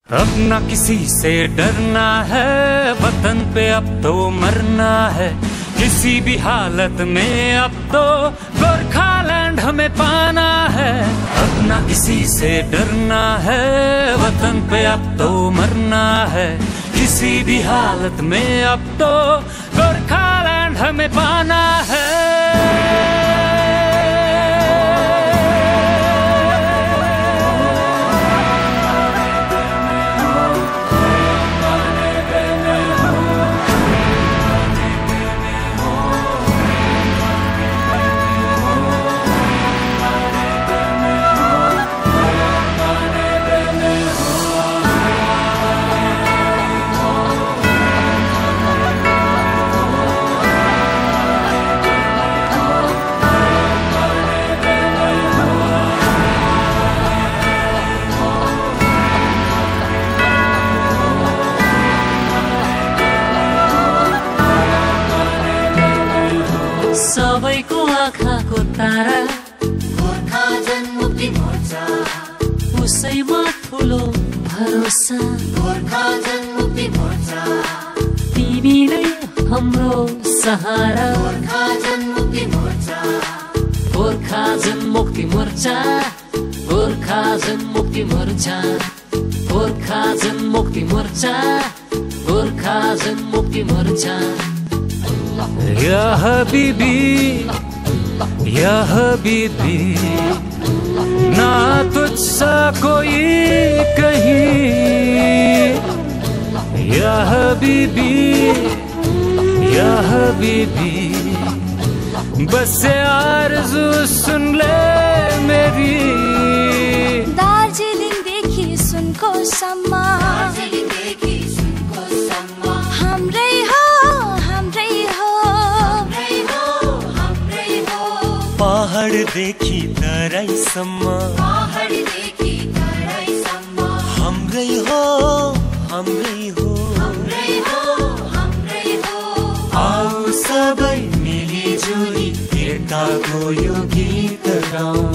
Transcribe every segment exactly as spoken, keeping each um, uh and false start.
अब ना किसी से डरना है, वतन पे अब तो मरना है, किसी भी हालत में अब तो गोरखालैंड हमें पाना है। अब ना किसी से डरना है, वतन पे अब तो मरना है, किसी भी हालत में अब तो गोरखालैंड हमें पाना है। सबैको आँखाको तारा गोर्खा जनमुक्ति मोर्चा, उसैमा ठुलो भरोसा गोर्खा जनमुक्ति मोर्चा। तिमी नै हाम्रो सहारा गोर्खा जनमुक्ति मोर्चा, गोर्खा जनमुक्ति मोर्चा, गोर्खा जनमुक्ति मोर्चा, गोर्खा जनमुक्ति मोर्चा, गोर्खा जनमुक्ति मोर्चा। या हबीबी या हबीबी, ना तुझसा कोई कहीं, या हबीबी या हबीबी, बस आरज़ू सुन ले मेरी। दार्जिलिङ देखि सुनको सम्म, हाम्रै हो पहाडदेखि तराईसम्म, पहाडदेखि तराईसम्म, हाम्रै हो हाम्रै हो हाम्रै हो हाम्रै हो। आऊ सबै मिलिजुली एकताको यो गीत गाउँ।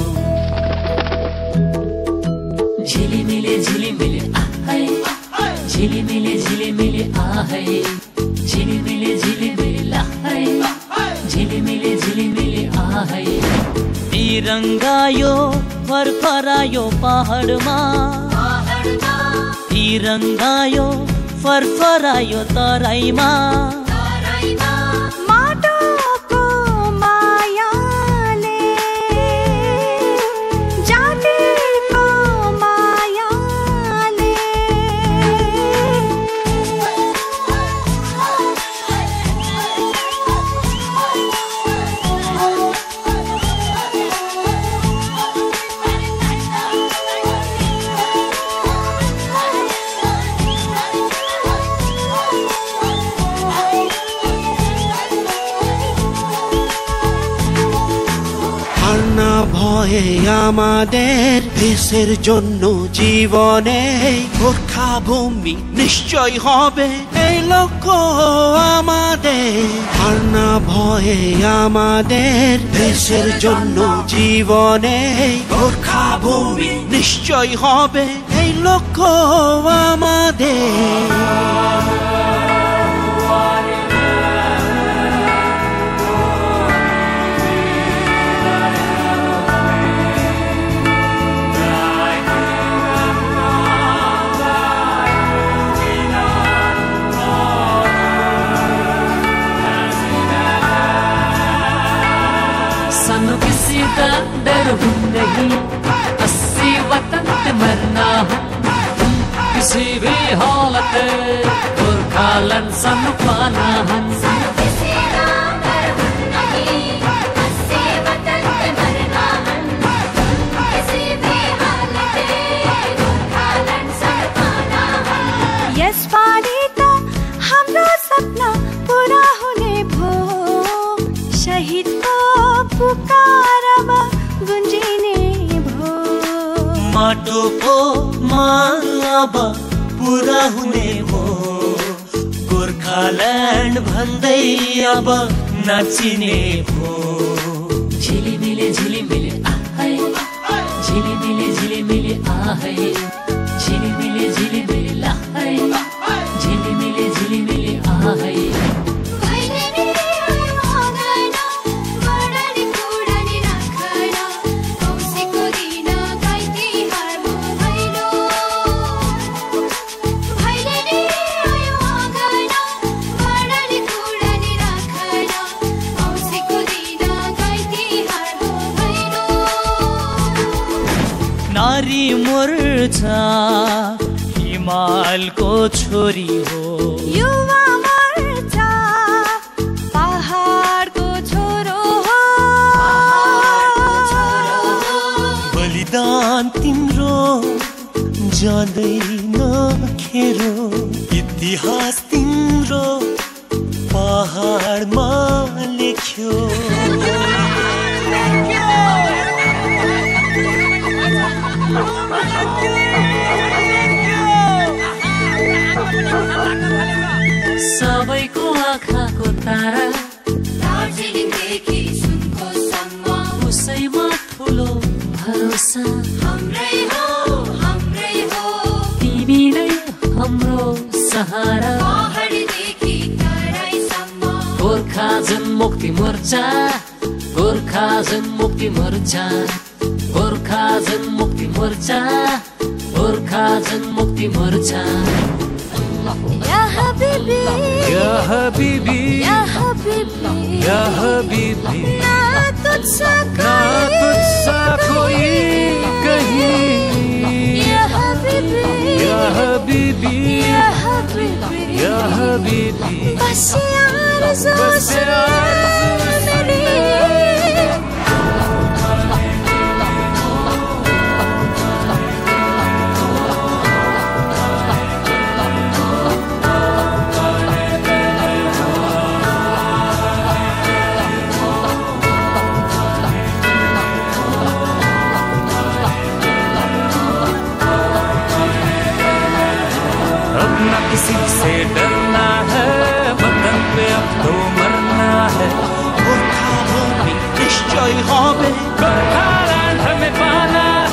झिलिमिले झिलिमिले आहै, झिलिमिले झिलिमिले आहै, झिलिमिले झिलिमिले आहै, झिलिमिले झिलिमिले आहै। तिरंगा यो फरफरायो पहाडमा, तिरंगा यो फरफरायो तराईमा। माटोको मायाले, जातिको मायाले, ভয়ে আমাদের দেশের জন্য জীবনে গোর্খা ভূমি নিশ্চয় হবে এই লক্ষ্য আমাদের। আর না ভয়ে আমাদের দেশের জন্য জীবনে গোর্খা ভূমি নিশ্চয় হবে এই লক্ষ্য আমাদের। सानू किसी का डर नहीं, अस्सी वतन पे मरना है, किसी भी हालत गोरखालैंड सानू पाना है। किसी का डर नहीं, अस्सी वतन पे मरना है, किसी भी हालत गोरखालैंड सानू पाना है। यसपालि त हाम्रो सपना पूरा हुने भो, शहीदको पुकारमा गुन्जिने भो। माटोको माग अब पुरा हुने हो, गोर्खाल्यान्ड भन्दै अब नाचिने हो। झिलिमिले झिलिमिले आहै, झिलिमिले झिलिमिले आहै, झिलिमिले झिलिमिले बिर्ता हिमालको छोरी हो युवा मोर्चा पहाडको छोरो हो बलिदान तिम्रो जाँदैन खेरो इतिहास तिम्रो पहाडमा लेख्यो सबैको आँखाको तारा दार्जिलिङदेखि सुनको सम्म उसैमा ठुलो भरोसा हाम्रै हो हाम्रै हो तिमी नै हाम्रो सहारा पहाडदेखि तराईसम्म गोर्खा जनमुक्ति मोर्चा गोर्खा जनमुक्ति मोर्चा गोर्खा जनमुक्ति मोर्चा गोर्खा जनमुक्ति मोर्चा या हबीबी या हबीबी या हबीबी या हबीबी ना तुझसा ना तुझसा कोई कहीं या हबीबी या हबीबी या हबीबी या हबीबी बस आरज़ू बस से आरज़ू से मेरी अब न किसी से डरना है वतन पे अब तो मरना है गोर्खा भूमि निश्चय হবে गोरखालैंड हमें पाना